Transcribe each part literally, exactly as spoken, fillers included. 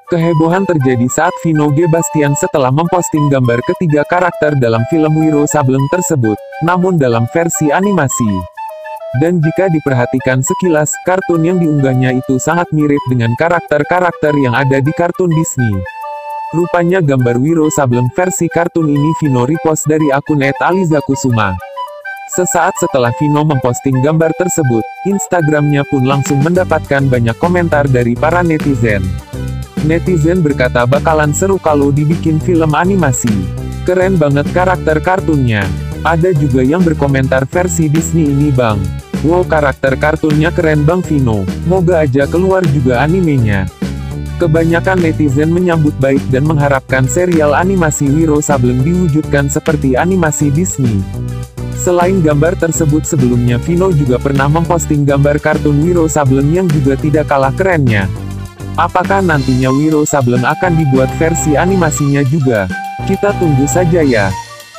Kehebohan terjadi saat Vino G. Bastian setelah memposting gambar ketiga karakter dalam film Wiro Sableng tersebut, namun dalam versi animasi. Dan jika diperhatikan sekilas, kartun yang diunggahnya itu sangat mirip dengan karakter-karakter yang ada di kartun Disney. Rupanya gambar Wiro Sableng versi kartun ini Vino repost dari akun et aliza kusuma. Sesaat setelah Vino memposting gambar tersebut, Instagramnya pun langsung mendapatkan banyak komentar dari para netizen. Netizen berkata bakalan seru kalau dibikin film animasi. Keren banget karakter kartunnya. Ada juga yang berkomentar versi Disney ini bang. Wow karakter kartunnya keren bang Vino. Moga aja keluar juga animenya. Kebanyakan netizen menyambut baik dan mengharapkan serial animasi Wiro Sableng diwujudkan seperti animasi Disney. Selain gambar tersebut sebelumnya Vino juga pernah memposting gambar kartun Wiro Sableng yang juga tidak kalah kerennya. Apakah nantinya Wiro Sableng akan dibuat versi animasinya juga? Kita tunggu saja ya.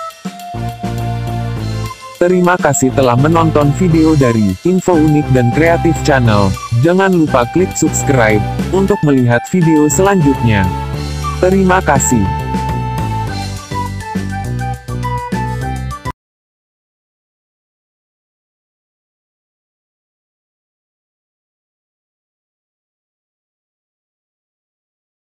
Terima kasih telah menonton video dari Info Unik dan Kreatif Channel. Jangan lupa klik subscribe untuk melihat video selanjutnya. Terima kasih.